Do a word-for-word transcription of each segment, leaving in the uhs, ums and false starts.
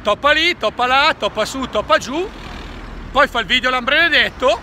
toppa lì, toppa là, toppa su, toppa giù, poi fa il video Lambrenedetto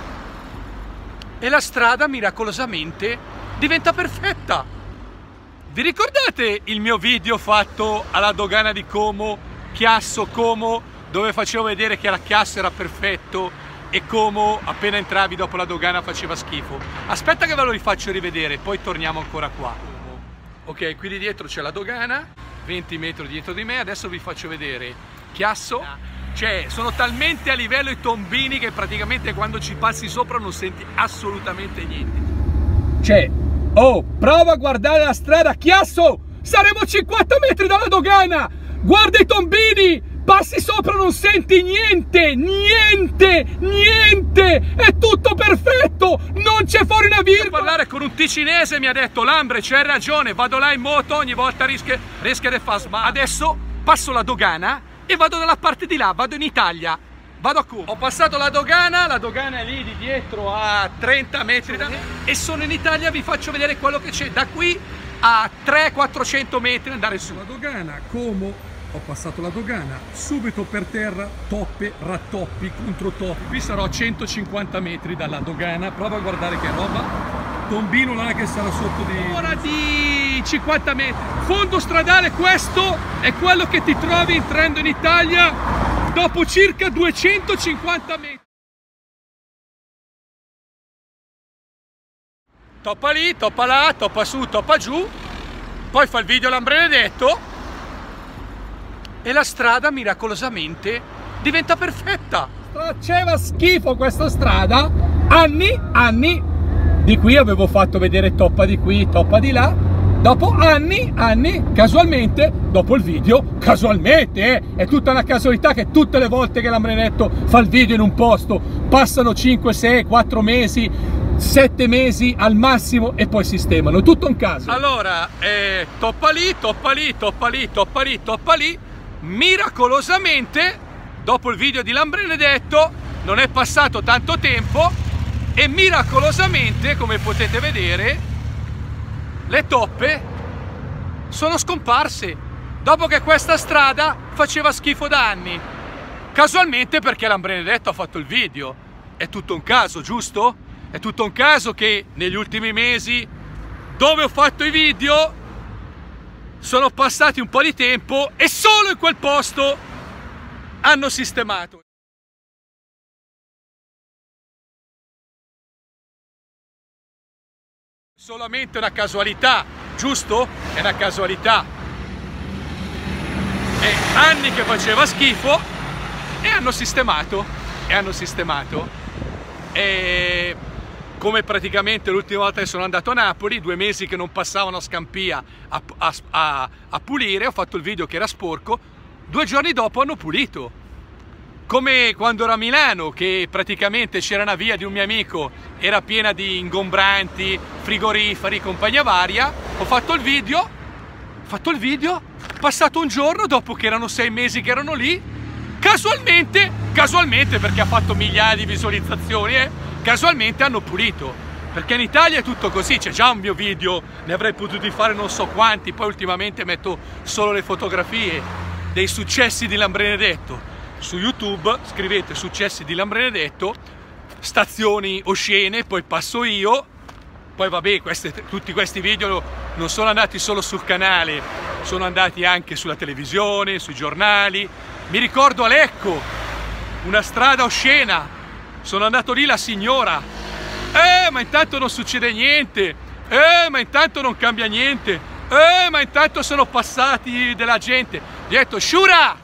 e la strada miracolosamente diventa perfetta. Vi ricordate il mio video fatto alla dogana di Como, Chiasso, Como, dove facevo vedere che la Chiasso era perfetto e Como appena entravi dopo la dogana faceva schifo? Aspetta che ve lo rifaccio rivedere, poi torniamo ancora qua. Ok, qui di dietro c'è la dogana, venti metri dietro di me, adesso vi faccio vedere Chiasso. Cioè, sono talmente a livello i tombini che praticamente quando ci passi sopra non senti assolutamente niente. Cioè, oh, prova a guardare la strada, Chiasso! Saremo a cinquanta metri dalla dogana! Guarda i tombini! Passi sopra non senti niente! Niente! Niente! È tutto perfetto! Non c'è fuori una virgola! Devo parlare con un ticinese, mi ha detto: Lambre, c'hai ragione, vado là in moto, ogni volta rischia, rischia di far sbaglio. Adesso passo la dogana e vado dalla parte di là, vado in Italia, vado a Como. Ho passato la dogana, la dogana è lì di dietro a trenta metri da me e sono in Italia, vi faccio vedere quello che c'è da qui a trecento quattrocento metri andare su. La dogana, Como, ho passato la dogana, subito per terra, toppe, rattoppi, controtoppi. Qui sarò a centocinquanta metri dalla dogana, prova a guardare che roba. Tombino là che sarà sotto di... ora di cinquanta metri. Fondo stradale, questo è quello che ti trovi entrando in Italia dopo circa duecentocinquanta metri. Toppa lì, toppa là, toppa su, toppa giù, poi fa il video Lambrenedetto e la strada miracolosamente diventa perfetta. Faceva schifo questa strada, anni, anni. Di qui avevo fatto vedere toppa di qui, toppa di là. Dopo anni, anni, casualmente, dopo il video, casualmente, eh, è tutta una casualità che tutte le volte che Lambrenedetto fa il video in un posto passano cinque, sei, quattro mesi, sette mesi al massimo e poi sistemano. Tutto un caso. Allora, eh, toppa lì, toppa lì, toppa lì, toppa lì, toppa lì. Miracolosamente, dopo il video di Lambrenedetto, non è passato tanto tempo. E miracolosamente, come potete vedere, le toppe sono scomparse dopo che questa strada faceva schifo da anni. Casualmente perché Lambrenedetto ha fatto il video. È tutto un caso, giusto? È tutto un caso che negli ultimi mesi, dove ho fatto i video, sono passati un po' di tempo e solo in quel posto hanno sistemato. Solamente una casualità, giusto? È una casualità. È anni che faceva schifo e hanno sistemato. E hanno sistemato. E come praticamente l'ultima volta che sono andato a Napoli, due mesi che non passavano a Scampia a, a, a, a pulire, ho fatto il video che era sporco, due giorni dopo hanno pulito. Come quando ero a Milano, che praticamente c'era una via di un mio amico, era piena di ingombranti, frigoriferi, compagnia varia, ho fatto il video, ho fatto il video, passato un giorno dopo che erano sei mesi che erano lì, casualmente, casualmente perché ha fatto migliaia di visualizzazioni, eh, casualmente hanno pulito. Perché in Italia è tutto così, c'è già un mio video, ne avrei potuti fare non so quanti, poi ultimamente metto solo le fotografie dei successi di Lambrenedetto. Su YouTube scrivete successi di Lambrenedetto, stazioni oscene, poi passo io, poi vabbè, queste, tutti questi video non sono andati solo sul canale, sono andati anche sulla televisione, sui giornali. Mi ricordo a Lecco, una strada oscena, sono andato lì, la signora, eh ma intanto non succede niente, eh ma intanto non cambia niente, eh ma intanto sono passati della gente. Gli ho detto: Shura!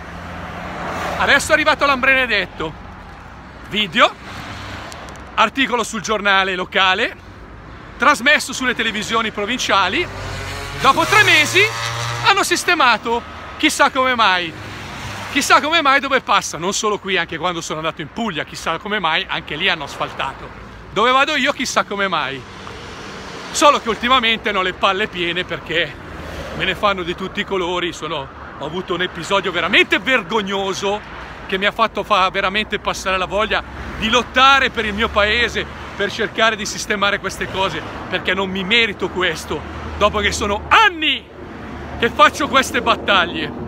Adesso è arrivato Lambrenedetto, video, articolo sul giornale locale, trasmesso sulle televisioni provinciali, dopo tre mesi hanno sistemato, chissà come mai, chissà come mai dove passa, non solo qui, anche quando sono andato in Puglia, chissà come mai, anche lì hanno asfaltato, dove vado io chissà come mai, solo che ultimamente ho le palle piene perché me ne fanno di tutti i colori, sono... Ho avuto un episodio veramente vergognoso che mi ha fatto fa veramente passare la voglia di lottare per il mio paese, per cercare di sistemare queste cose, perché non mi merito questo, dopo che sono anni che faccio queste battaglie.